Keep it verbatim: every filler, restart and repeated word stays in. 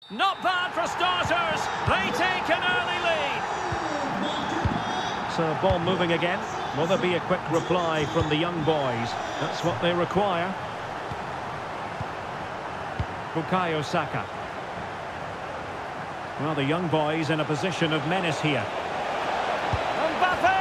Not bad for starters. They take an early lead. So ball moving again. Will there be a quick reply from the young boys? That's what they require. Bukayo Saka. Well, the young boys in a position of menace here. Mbappe!